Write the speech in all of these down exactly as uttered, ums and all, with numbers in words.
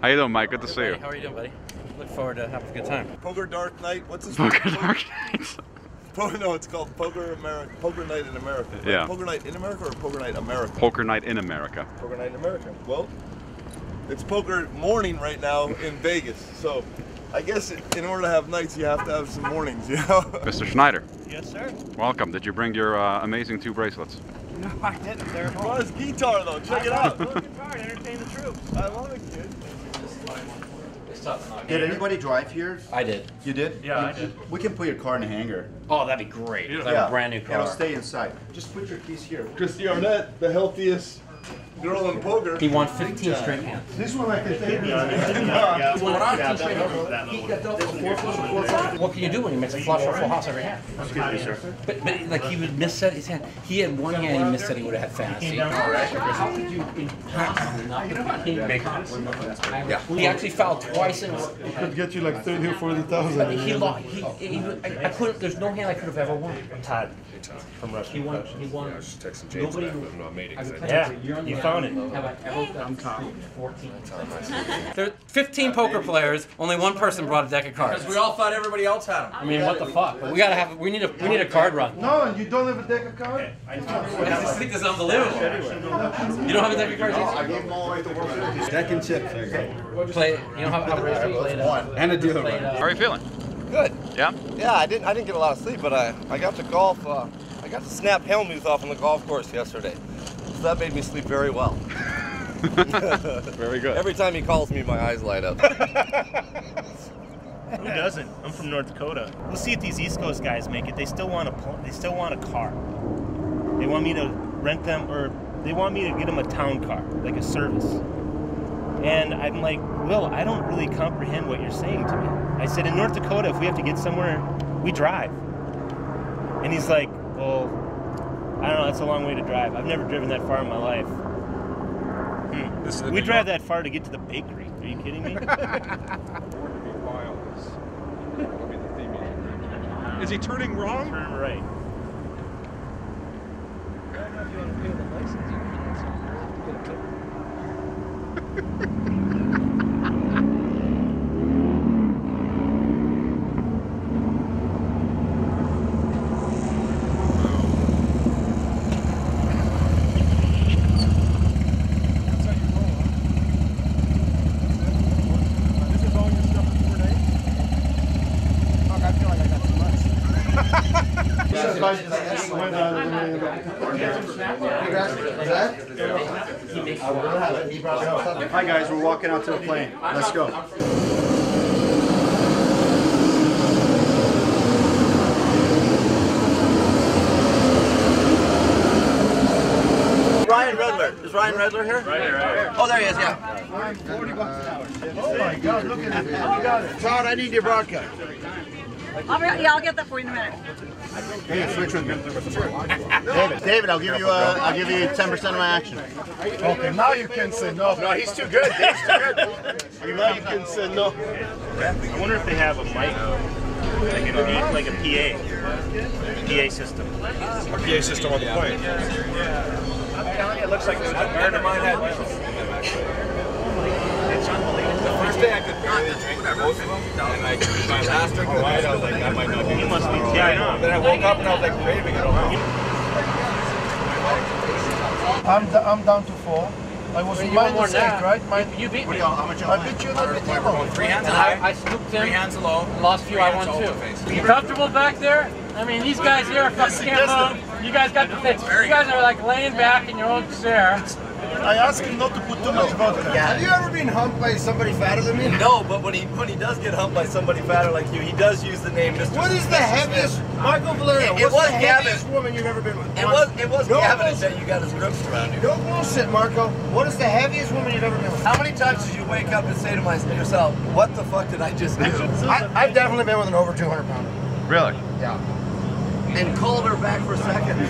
How you doing, Mike? Good to see you. Hey, how are you doing, buddy? Look forward to having a good time. Poker Dark Night. What's this? Poker Dark Night. Poker, no, it's called Poker America. Poker Night in America. Right? Yeah. Poker Night in America or Poker Night America? Poker Night in America. Poker Night in America. Well, it's poker morning right now in Vegas. So, I guess in order to have nights, you have to have some mornings, you know? Mister Schneider. Yes, sir. Welcome. Did you bring your uh, amazing two bracelets? No, I didn't. They're at home. Well, his guitar though. Check it out. Look guitar, entertain the troops. I love it, kid. Did anybody drive here? I did. You did? Yeah, you, I did. We can put your car in the hangar. Oh, that'd be great. I have Yeah. a brand new car. It'll stay inside. Just put your keys here. Christy Arnett, the healthiest girl in poker. He won fifteen straight hands. This one I can take. He won fifteen straight hands. He got dealt with four flush, four flush. What can you do when he makes a flush or full house every hand? Excuse me, sir. But, but like he would miss set his hand. He had one hand he missed that he would have had fantasy. How could you yeah. He actually fouled twice in Could get you like thirty or forty thousand. But he lost. He, he, he, I, I couldn't. There's no hand I could have ever won. Todd from Russia. He won. He won. Nobody. Yeah, you found it. Have I ever done fourteen? There are fifteen poker players. Only one person brought a deck of cards. Because we all thought everybody else had them. I mean, what the fuck? But we gotta have. We need a. We need a card run. No, and you don't have a deck of cards? I just think this is unbelievable. You don't have a deck of cards? I gave them all away to work. Deck and chips. Play. You know how how Rachel played. Uh, And a dealer. played, uh, How are you feeling? Good. Yeah? Yeah, I didn't. I didn't get a lot of sleep, but I I got to golf. Uh, I got to snap Helmuth off on the golf course yesterday, so that made me sleep very well. Very good. Every time he calls me, my eyes light up. Who doesn't? I'm from North Dakota. We'll see if these East Coast guys make it. They still want a they still want a car. They want me to rent them, or they want me to get them a town car, like a service. And I'm like, Will, I don't really comprehend what you're saying to me. I said, in North Dakota, if we have to get somewhere, we drive. And he's like, well, I don't know, that's a long way to drive. I've never driven that far in my life. Hmm. This is We drive that far to get to the bakery. Are you kidding me? Is he turning wrong? Turn right. Hi guys, we're walking out to the plane. Let's go. Ryan Redler. Is Ryan Redler here? Right here, right here. Oh, there he is. Yeah. Oh my God, look at that. Todd, I need your vodka. I'll be, yeah, I'll get that for you in a minute. Hey, switch with me. David, David, I'll give you uh, I'll give you ten percent of my action. Okay, now you can say no. No, he's too good. Dave's too good. Now you can say no. I wonder if they have a mic, like a like a P A, P A system. A P A system on the plane. I'm telling you, it looks like there's a bird of mine had. It's unbelievable. The first day I could barely drink both of them, and I my last drink of the night, I was like, I might not be. You must be tearing up. Then I woke up and I was like craving it. I'm I'm down to four. I was You minus won more than eight, that. right? Min You beat me. How much? I beat you in the table. Three hands And high. I, I scooped him. Three hands low. Lost a few, I won two. You comfortable back there? I mean, these guys here are fucking can't move. You guys got the thing. You guys are like laying back in your own chair. I asked him not to put too much vodka. Have you ever been humped by somebody fatter than me? No, but when he when he does get humped by somebody fatter like you, he does use the name Mister What is the heaviest, Michael Valerio? It- it what's was the Gavin. heaviest woman you've ever been with? It was it was No Gavin bullshit. that you got his grips around you. No bullshit, Marco. What is the heaviest woman you've ever been with? How many times did you wake up and say to myself, yourself, what the fuck did I just do? I, I've definitely been with an over two hundred pounder. Really? Yeah. And called her back for seconds.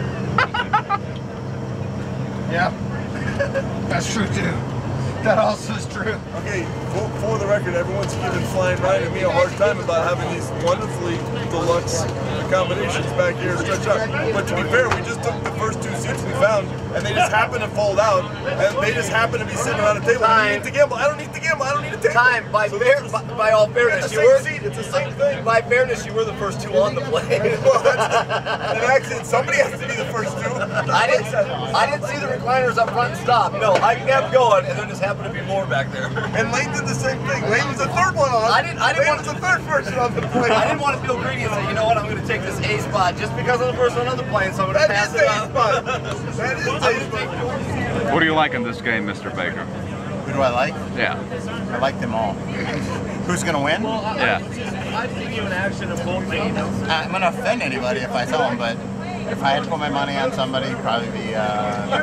Yeah. That's true too. That also is true. Okay, for, for the record, everyone's giving Flying Ryan and me a hard time about having these wonderfully deluxe accommodations back here stretched out. But to be fair, we just took the first two seats we found, and they just happen to fold out, and they just happen to be sitting around a table. Time. You need to gamble. I don't need to gamble. I don't need a table. Time. By, So fair, this is- by, by all fairness, it's you the were. same seat. It's the same thing. By fairness, you were the first two on the plane. Well, that's an accident. Somebody has to be the first two. I didn't. I didn't see the recliners up front and stop. No, I kept going, and there just happened to be more back there. And Lane did the same thing. Lane was the third one on. I didn't- I didn't Lane want was the third person on the plane. I didn't want to feel greedy and say, you know what, I'm going to take this A spot just because of the person on the plane, so I'm going to That pass is it the on. spot. That is the spot. What do you like in this game, Mister Baker? Who do I like? Yeah. I like them all. Who's gonna win? Yeah. I'd give you an action of both games. I'm gonna offend anybody if I tell them, but if I had to put my money on somebody, it'd probably be uh,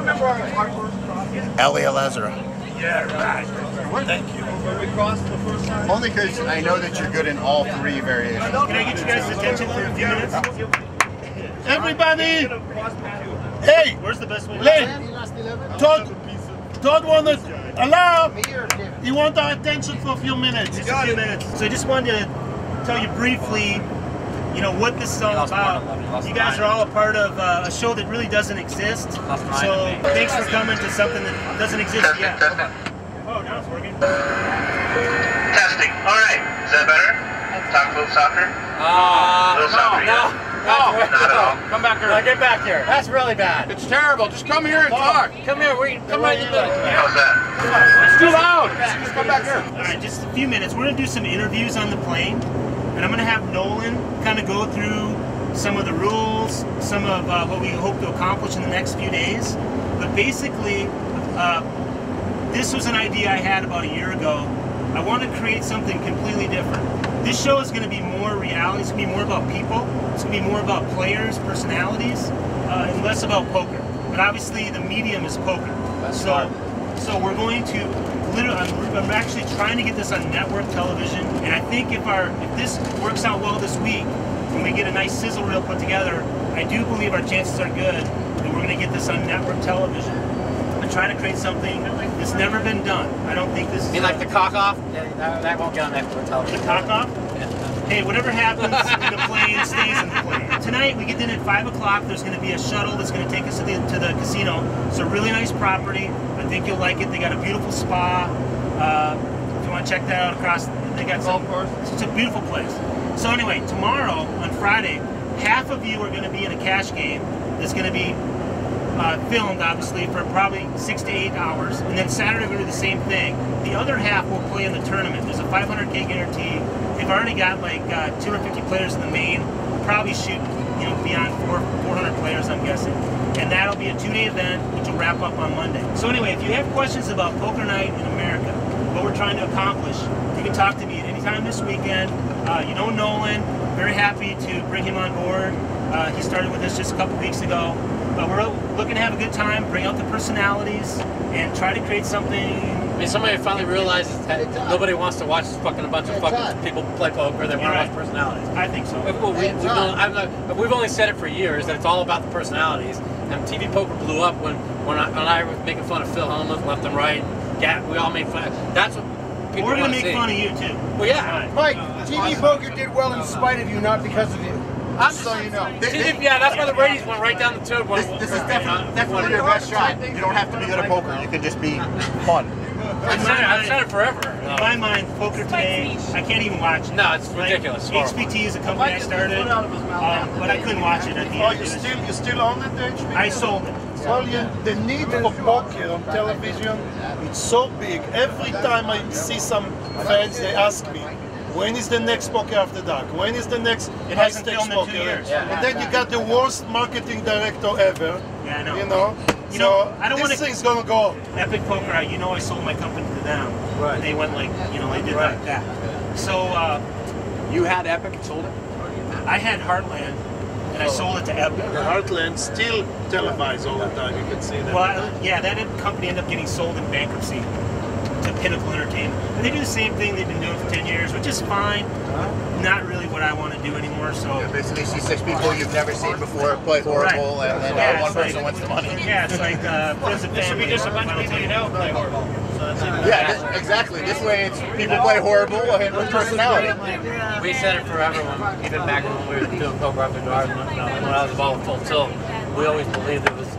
Eli Elezra. Yeah, right. Thank you. Only because I know that you're good in all three variations. Can I get you guys' attention for a few minutes? Everybody! Hey! Where's the best way? Len! Todd! Todd wanted... Hello! He wants our attention for a few minutes. Just a few minutes. So I just wanted to tell you briefly, you know, what this is all about. You guys are all a part of uh, a show that really doesn't exist. So thanks for coming to something that doesn't exist yet. Oh, now it's working. Testing. All right. Is that better? Talk a little softer? Uh, little softer, no, yeah? no, Not at all. Come back here. Get back here. That's really bad. It's terrible. Just come here and talk. Come here. We come right in the middle. How's that? It's too loud. Just come back here. All right, just a few minutes. We're going to do some interviews on the plane, and I'm going to have Nolan kind of go through some of the rules, some of uh, what we hope to accomplish in the next few days. But basically, uh, this was an idea I had about a year ago. I want to create something completely different. This show is going to be more reality. It's going to be more about people. It's going to be more about players, personalities, uh, and less about poker. But obviously, the medium is poker. That's so, smart. so we're going to literally. I'm, I'm actually trying to get this on network television, and I think if our if this works out well this week, when we get a nice sizzle reel put together, I do believe our chances are good that we're going to get this on network television. I'm trying to create something that's never been done. I don't think this is. You like the cock off? That, that won't get on network television. The cock off? Hey, whatever happens in the plane stays in the plane. Tonight we get in at five o'clock. There's going to be a shuttle that's going to take us to the to the casino. It's a really nice property. I think you'll like it. They got a beautiful spa. Uh, if you want to check that out across, they got some. It's a beautiful place. So anyway, tomorrow on Friday, half of you are going to be in a cash game that's going to be Uh, filmed, obviously, for probably six to eight hours, and then Saturday we're going to do the same thing. The other half will play in the tournament. There's a five hundred K guarantee. They've already got like uh, two hundred fifty players in the main. We'll probably shoot, you know, beyond four, 400 players, I'm guessing. And that'll be a two-day event, which will wrap up on Monday. So anyway, if you have questions about Poker Night in America, what we're trying to accomplish, you can talk to me at any time this weekend. Uh, you know Nolan, very happy to bring him on board. Uh, he started with us just a couple weeks ago. But we're looking to have a good time, bring out the personalities, and try to create something. I mean, somebody finally realizes that nobody wants to watch fucking a bunch of fucking people play poker. They want to watch personalities. I think so. Well, we, we've, known, I'm not, we've only said it for years that it's all about the personalities. And T V poker blew up when when I, when I was making fun of Phil Hellmuth left and right. Gat, we all made fun. That's what people We're gonna want to make see. fun of you too. Well, yeah. Mike, T V poker did well in spite of you, not because of you. I'm so you know. T V, yeah, that's why the ratings went right down the tube. This, this is definitely, definitely your best shot. You don't have to be good at poker. You can just be fun. I've said it, I've said it forever. In my mind, poker today, I can't even watch it. No, it's ridiculous. Like, H B T is a company I started, um, but I couldn't watch it at the Oh, end. you It was- still, you still own it, H B? I sold it. Well, you, the need for poker on television, it's so big. Every time I see some fans, they ask me, when is the next Poker After Dark? When is the next It high hasn't stakes filmed in poker? two years. And then you got the worst marketing director ever. Yeah, I know. You know? You so know, I don't this want to. thing's gonna go. Epic Poker, you know, I sold my company to them. Right. They went like, you know, they did Right. like that. So uh, You had Epic and sold it? I had Heartland, and I sold it to Epic. The Heartland still televised all the time. You can see that. Well, I- yeah, that company ended up getting sold in bankruptcy to Pinnacle Entertainment. And they do the same thing they've been doing for ten years, which is fine. Not really what I want to do anymore. So You basically see six people you've never seen before play horrible, Right. and then Yeah, uh, one it's like- person wins the money. Yeah, it's like uh, Friends of Family. This should be just a bunch of people you know play horrible. So that's even Yeah, this, exactly. This way, it's people play horrible and with personality. We said it forever, when, even back when we were doing Poker After Dark, when, when I was involved with Full Tilt, we always believed it was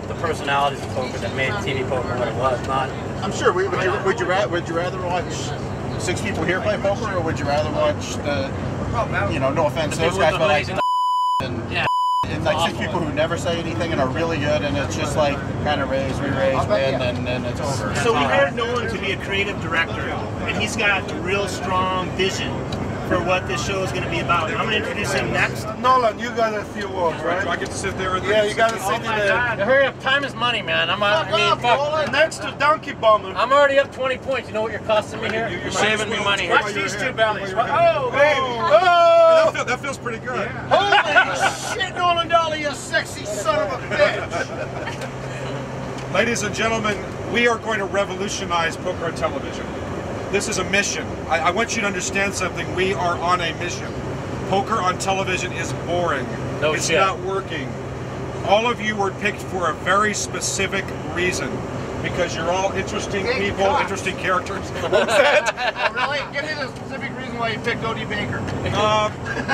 the personalities of poker that made T V poker what it was. Not. I'm sure. Would you would you, ra would you rather watch six people here play poker, or would you rather watch the, you know, no offense to those guys, but like and, yeah. and like six people who never say anything and are really good, and it's just like kind of raise, re-raise, win, and then it's over. So we hired Nolan to be a creative director, and he's got a real strong vision for what this show is going to be about. I'm going to introduce him next. Nolan, you got a few words, right? Do I get to sit there? Yeah, you got to sit Oh in my there. God! Hurry up! Time is money, man. I'm. I mean, fuck. Next to Donkey Bomber. I'm already up twenty points. You know what you're costing me here? You're saving me money here. Watch these two bellies. Oh, baby. Oh, that, feel, that feels pretty good. Holy shit, Nolan Dolly, you sexy son of a bitch. Ladies and gentlemen, we are going to revolutionize poker on television. This is a mission. I, I want you to understand something. We are on a mission. Poker on television is boring. No it's shit. not working. All of you were picked for a very specific reason. Because you're all interesting Hey, people, God. interesting characters. What was that? Oh, really? Give me the specific reason why you picked O D Baker. Uh,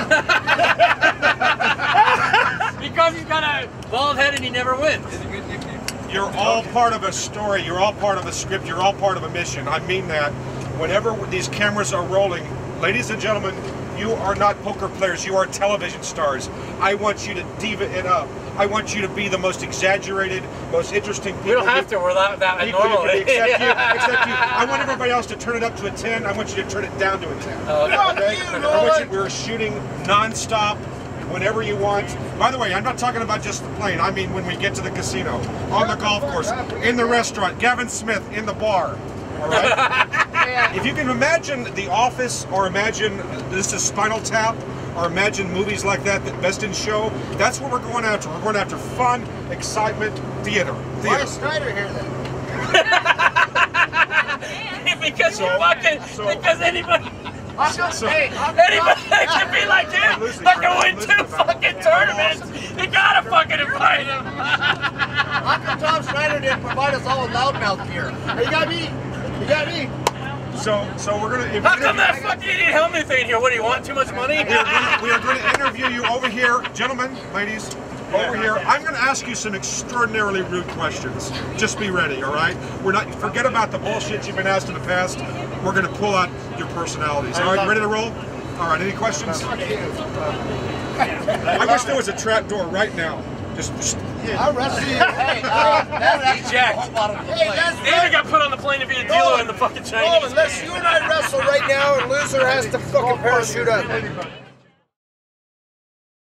Because he's got a bald head and he never wins. You're all part of a story. You're all part of a script. You're all part of a mission. I mean that. Whenever these cameras are rolling, ladies and gentlemen, you are not poker players. You are television stars. I want you to diva it up. I want you to be the most exaggerated, most interesting people. We don't have to. We're that, that people you normal. can be, except you. Except you. I want everybody else to turn it up to a ten. I want you to turn it down to a ten. Oh, okay. Okay? I want you, we're shooting non-stop. Whenever you want. By the way, I'm not talking about just the plane. I mean when we get to the casino, on the golf course, in the restaurant, Gavin Smith in the bar. All right? If you can imagine The Office, or imagine this is Spinal Tap, or imagine movies like that, that Best in Show, that's what we're going after. We're going after fun, excitement, theater. Why Theater. is Snyder here then? Because So- you fucking. so- because anybody. I'm just, So- hey, I'm Anybody that can be like him, Listen, that can listen, win listen. two fucking tournaments, you gotta fucking invite him. How come Tom Snyder didn't provide us all with loudmouth gear? Hey, you got me? You got me? So, so we're gonna. if How we're come gonna- that fucking idiot helmet thing here? What do you want? Too much money? We are, going, we are going to interview you over here, gentlemen, ladies, over here. I'm going to ask you some extraordinarily rude questions. Just be ready, all right? We're not. Forget about the bullshit you've been asked in the past. We're going to pull out your personalities. All right, you ready to roll? All right. Any questions? I wish there was a trap door right now. Just. just I'll wrestle you. Hey, uh, that's Jack. Hey, that's David got put on the plane to be a dealer in the fucking Chinese. Unless you and I wrestle right now and loser has to fucking parachute up.